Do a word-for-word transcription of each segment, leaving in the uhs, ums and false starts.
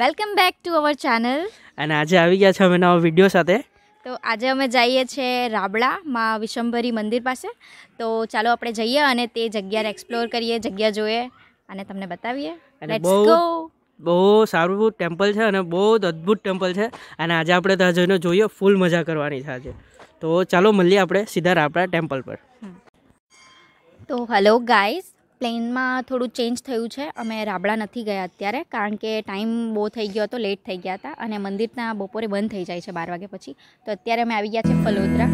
Welcome back to our channel. અને આજે આવી ગયા છે અમે નવા વિડીયો સાથે. તો આજે અમે જઈએ છીએ રાબડા માં વિશંભરી મંદિર પાસે. તો ચાલો આપણે જઈએ અને તે જગ્યાને એક્સપ્લોર કરીએ, જગ્યા જોઈએ અને તમને બતાવીએ. Let's go. બહુ સારું ટેમ્પલ છે અને બહુ અદ્ભુત ટેમ્પલ છે અને આજે આપણે ત્યાં જઈને જોઈએ, ફૂલ મજા કરવાની છે આજે. તો ચાલો મળીએ આપણે સીધા રાબડા ટેમ્પલ પર. તો હેલો ગાઈઝ, પ્લેનમાં થોડું ચેન્જ થયું છે. અમે રાબડા નથી ગયા અત્યારે કારણ કે ટાઈમ બહુ થઈ ગયો હતો, લેટ થઈ ગયા હતા અને મંદિર ત્યાં બપોરે બંધ થઈ જાય છે બાર વાગ્યા પછી. તો અત્યારે અમે આવી ગયા છે ફલોદરા.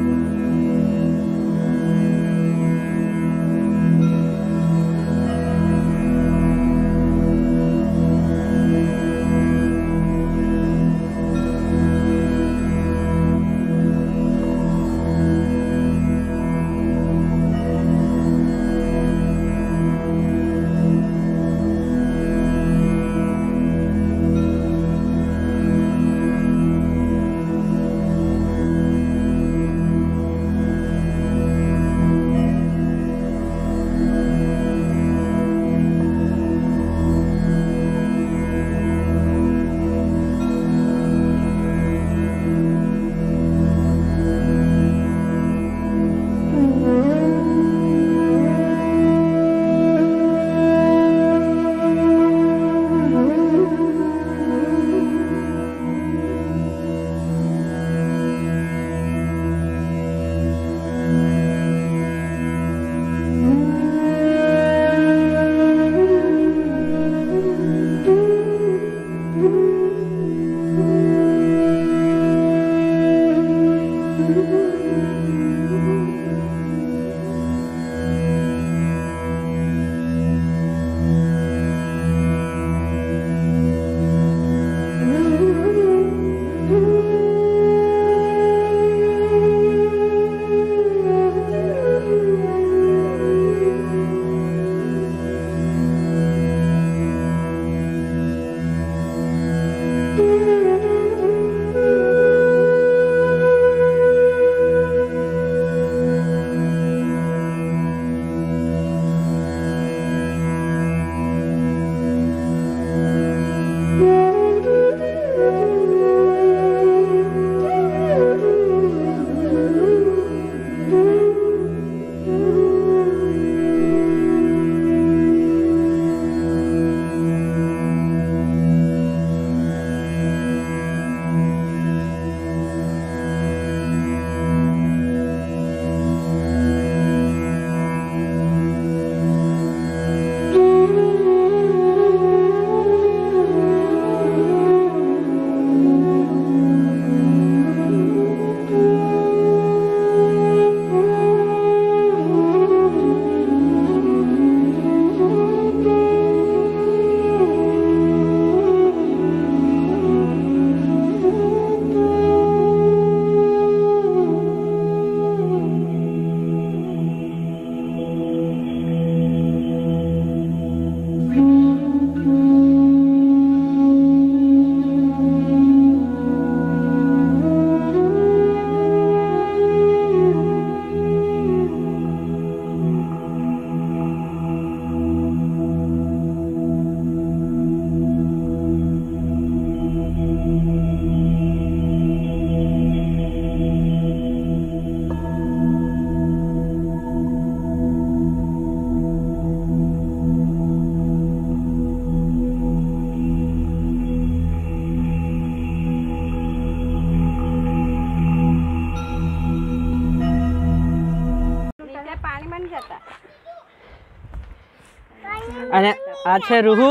અને આ છે રૂહુ.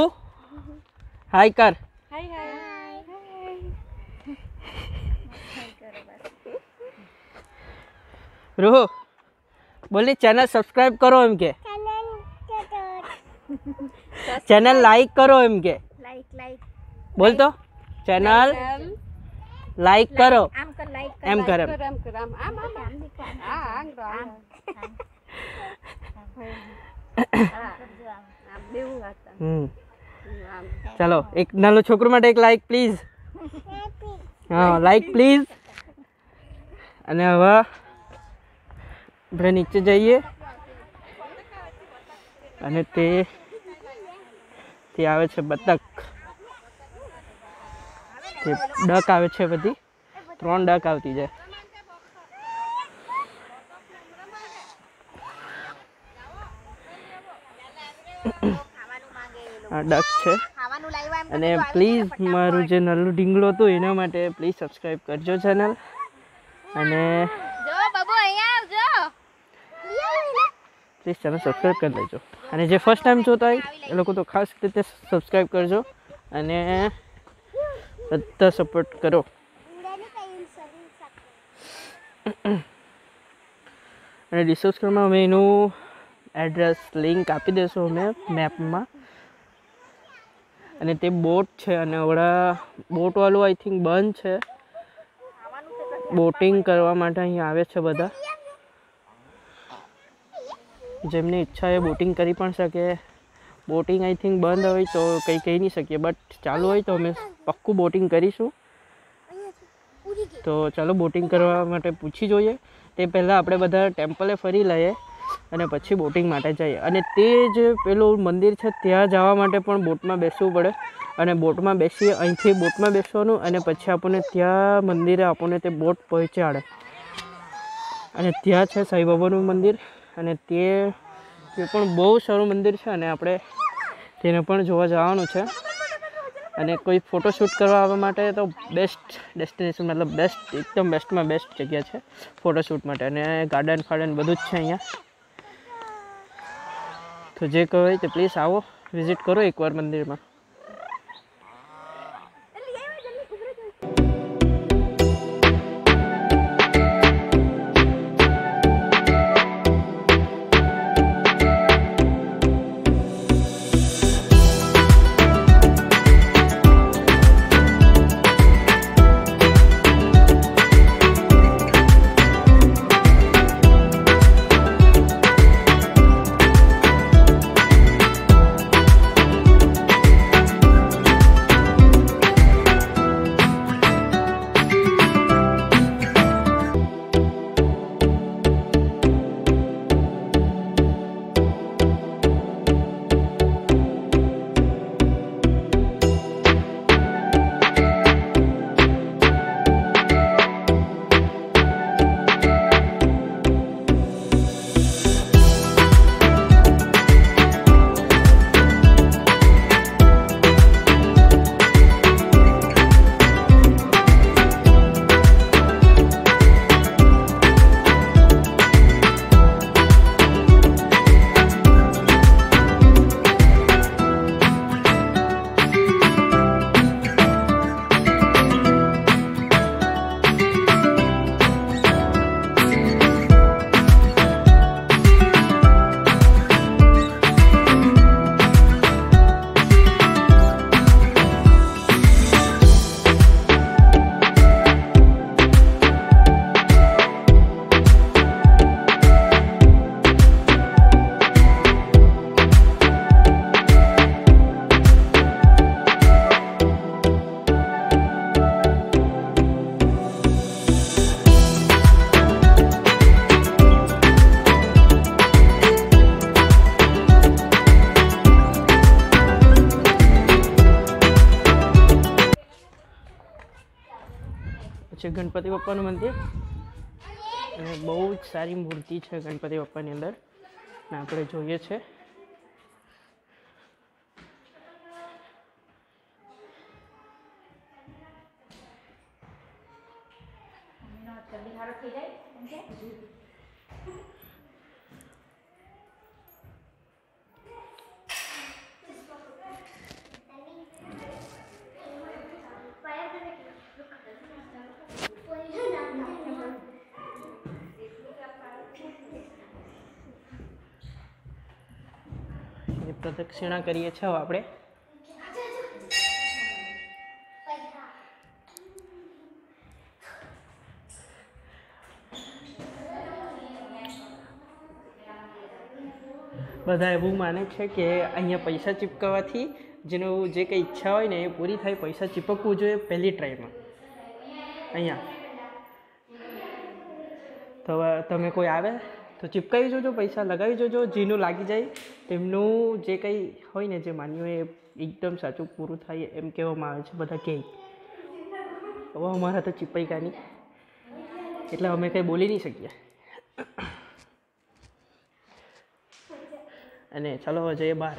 હાય કર. રૂહુ બોલી ચેનલ સબસ્ક્રાઇબ કરો એમ કે, ચેનલ લાઈક કરો એમ કે. લાઈક લાઈક બોલ તો ચેનલ લાઈક કરો એમ કર. હમ ચાલો એક નાનો છોકરો માટે એક લાઈક પ્લીઝ. હા લાઈક પ્લીઝ. અને હવે આપણે નીચે જઈએ અને તે તે આવે છે બતક. તે ડક આવે છે બધી, ત્રણ ડક આવતી જાય. આ ડક છે. અને પ્લીઝ મારું જે નલ્લું ઢીંગલો હતું એના માટે પ્લીઝ સબસ્ક્રાઈબ કરજો ચેનલ. અને પ્લીઝ ચેનલ સબસ્ક્રાઈબ કરી લેજો. અને જે ફર્સ્ટ ટાઈમ જોતા હોય એ લોકો તો ખાસ રીતે સબસ્ક્રાઈબ કરજો અને બધા સપોર્ટ કરો. અને ડિસ્ક્રિપ્શનમાં અમે એનું એડ્રેસ લિંક આપી દઈશું અમે મેપમાં. અને તે બોટ છે અને હમણાં બોટવાળું આઈ થિંક બંધ છે. બોટિંગ કરવા માટે અહીંયા આવે છે બધા. જેમની ઈચ્છા એ બોટિંગ કરી પણ શકે. બોટિંગ આઈ થિંક બંધ હોય તો કંઈ કહી નહીં શકીએ, બટ ચાલુ હોય તો અમે પક્કું બોટિંગ કરીશું. તો ચાલો બોટિંગ કરવા માટે પૂછી જોઈએ. તે પહેલાં આપણે બધા ટેમ્પલે ફરી લઈએ અને પછી બોટિંગ માટે જઈએ. અને તે જે પેલું મંદિર છે ત્યાં જવા માટે પણ બોટમાં બેસવું પડે. અને બોટમાં બેસીએ, અહીંથી બોટમાં બેસવાનું અને પછી આપણને ત્યાં મંદિરે આપણને તે બોટ પહોંચાડે. અને ત્યાં છે સાંઈબાબાનું મંદિર અને તે તે પણ બહુ સારું મંદિર છે અને આપણે તેને પણ જોવા જવાનું છે. અને કોઈ ફોટોશૂટ કરવા આવવા માટે તો બેસ્ટ ડેસ્ટિનેશન, મતલબ બેસ્ટ, એકદમ બેસ્ટમાં બેસ્ટ જગ્યા છે ફોટોશૂટ માટે. અને ગાર્ડન ફાર્ડન બધું જ છે અહીંયા. તો જે કહેવાય તે પ્લીઝ આવો, વિઝિટ કરો એકવાર મંદિરમાં. છે ગણપતિ બાપાનું મંદિર અને બહુ જ સારી મૂર્તિ છે ગણપતિ બાપાની અંદર ને આપણે જોઈએ છે. પ્રદક્ષિણા કરીએ છીએ હવે આપણે. બધા એવું માને છે કે અહીંયા પૈસા ચીપકવાથી જેનું જે કંઈ ઈચ્છા હોય ને એ પૂરી થાય. પૈસા ચીપકવું જોઈએ પહેલી ટ્રાયમાં અહીંયા. તો તમે કોઈ આવે તો ચીપકાવી જોજો, પૈસા લગાવી જોજો. જેનું લાગી જાય તેમનું જે કંઈ હોય ને જે માન્યું એ એકદમ સાચું પૂરું થાય એમ કહેવામાં આવે છે બધા કહે. હવે અમારા તો ચીપૈકાની, એટલે અમે કંઈ બોલી નહીં શકીએ. અને ચાલો હવે જઈએ બહાર.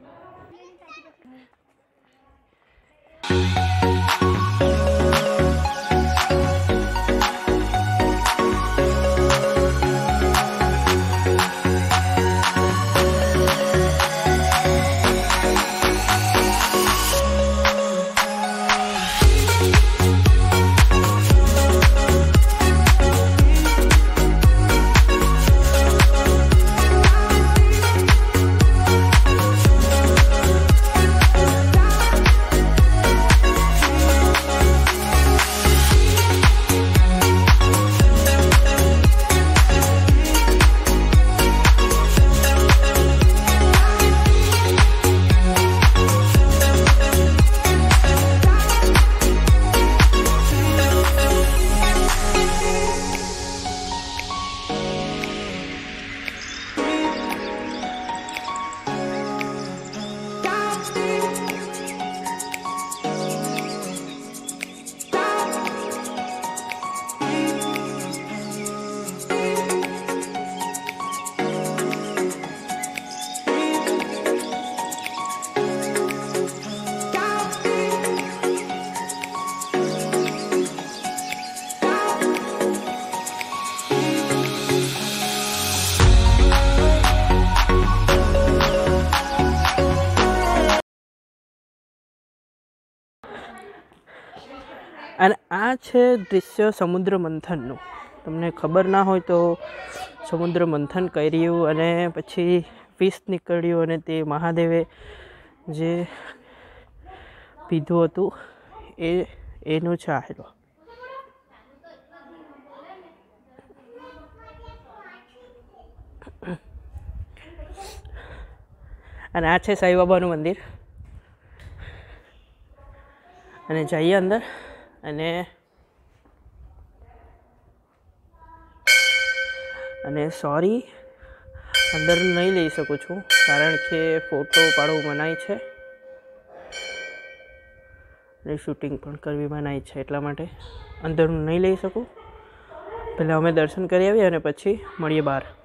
અને આ છે દૃશ્ય સમુદ્ર મંથનનું. તમને ખબર ના હોય તો સમુદ્ર મંથન કર્યું અને પછી વિષ નીકળ્યું અને તે મહાદેવે જે પીધું હતું એ એનું છે આહેલો. અને આ છે સાંઈબાબાનું મંદિર. અને જઈએ અંદર. અને અને સોરી અંદર નહીં લઈ શકું છું કારણ કે ફોટો પાડવું મનાઈ છે અને શૂટિંગ પણ કરવી મનાઈ છે, એટલા માટે અંદર નહીં લઈ શકું. પહેલાં અમે દર્શન કરી આવીએ અને પછી મળીએ બહાર.